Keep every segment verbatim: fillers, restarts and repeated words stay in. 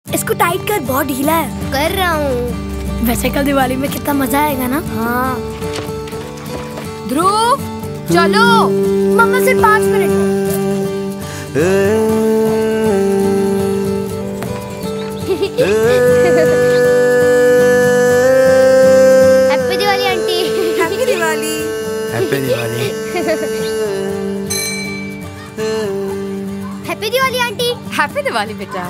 इसको टाइट कर, बहुत ढीला है। कर रहा हूँ। वैसे कल दिवाली में कितना मजा आएगा ना। हाँ। ध्रुव चलो। मम्मा सिर्फ पाँच minute. Happy Diwali aunty. Happy Diwali. Happy Diwali. Happy Diwali aunty. Happy Diwali बेटा।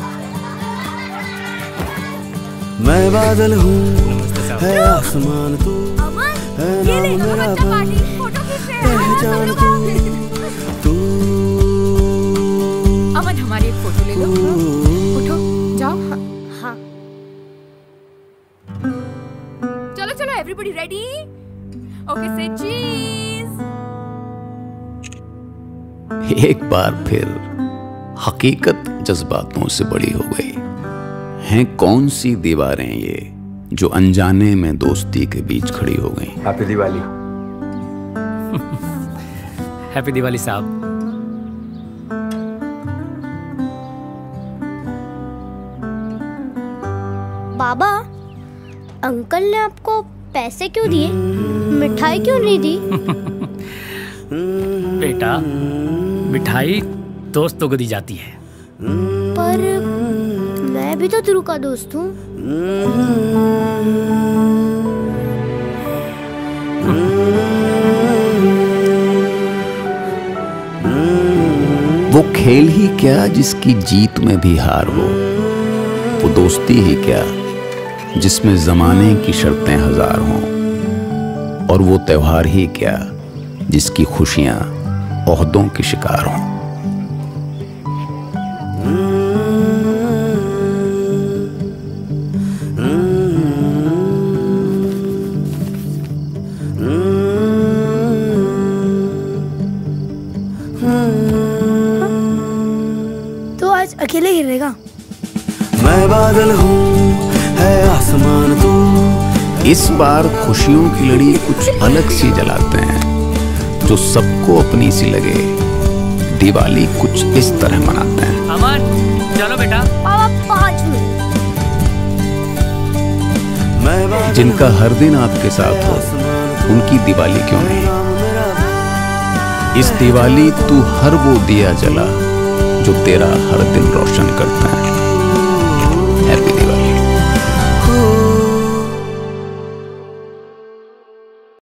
मैं बादल हूँ, है आसमान तू, है नाम मेरा पहचान तू, तू। अमन हमारी एक फोटो ले लो। उठो जाओ। हाँ। चलो चलो एवरीबॉडी रेडी? ओके से चीज। एक बार फिर हकीकत जज्बातों से बड़ी हो गई। हैं कौन सी दीवारें ये जो अनजाने में दोस्ती के बीच खड़ी हो गई। हैप्पी दिवाली। हैप्पी दिवाली साहब। बाबा, अंकल ने आपको पैसे क्यों दिए? मिठाई क्यों नहीं दी? बेटा, मिठाई दोस्तों को दी जाती है। पर मैं भी तो ध्रुव का दोस्त हूँ। वो खेल ही क्या जिसकी जीत में भी हार हो, वो दोस्ती ही क्या जिसमें जमाने की शर्तें हजार हों, और वो त्योहार ही क्या जिसकी खुशियां ओहदों के शिकार हों। तो आज अकेले गिरेगा। मैं बादल हूँ, है आसमान तू। इस बार खुशियों की लड़ी कुछ अलग सी जलाते हैं जो सबको अपनी सी लगे। दिवाली कुछ इस तरह मनाते हैं। अमन चलो बेटा। पाँच मिनट। जिनका हर दिन आपके साथ हो उनकी दिवाली क्यों नहीं। इस दिवाली तू हर वो दिया जला जो तेरा हर दिन रोशन करता है। हैप्पी दिवाली।